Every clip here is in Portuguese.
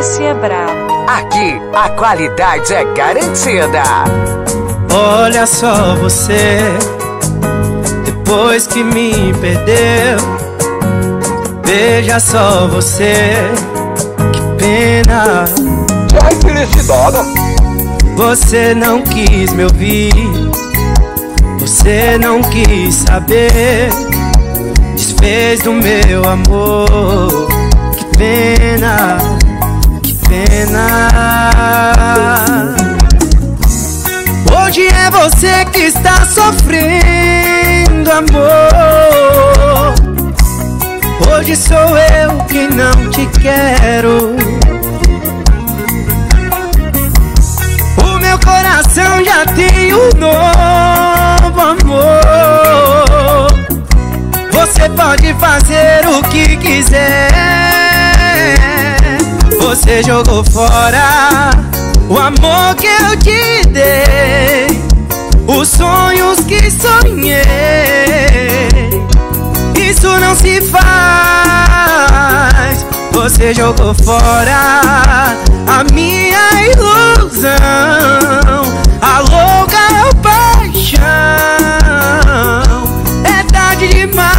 esse é brabo. Aqui a qualidade é garantida. Olha só você, depois que me perdeu. Veja só você, que pena. Que felicidade. Você não quis me ouvir, você não quis saber, desfez do meu amor. Que pena, que pena. Hoje é você que está sofrendo, amor. Hoje sou eu que não te quero. O meu coração já tem um novo amor. Você pode fazer o que quiser. Você jogou fora o amor que eu te dei, os sonhos que sonhei. Isso não se faz. Você jogou fora a minha ilusão, a louca paixão. É tarde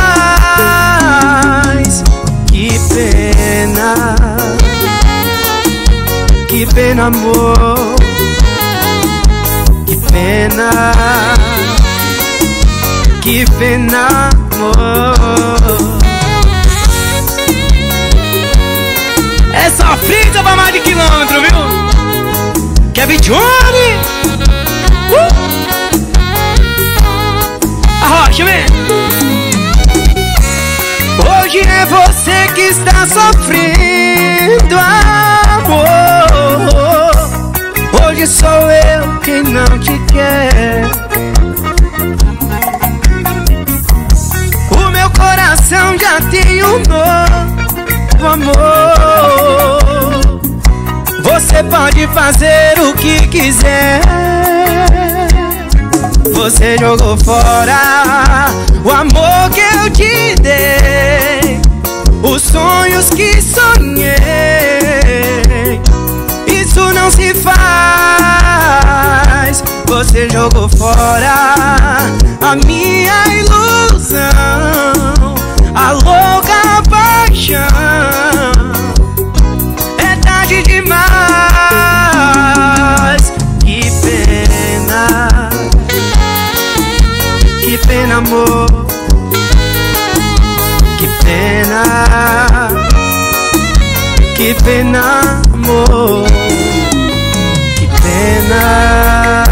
demais. Que pena, que pena, amor. Que pena, que pena, amor. É sofrida pra mais de quilômetro, viu? Kevin Johnny. Arrocha, vem. Hoje é você que está sofrendo, amor. Hoje sou eu quem não te quer. O meu coração já tem um novo amor. Você pode fazer o que quiser. Você jogou fora o amor que eu te dei, os sonhos que sonhei. Isso não se faz. Você jogou fora a minha ilusão, a louca paixão. É tarde demais. Que pena, que pena, amor. Que pena, que pena, amor. Que pena.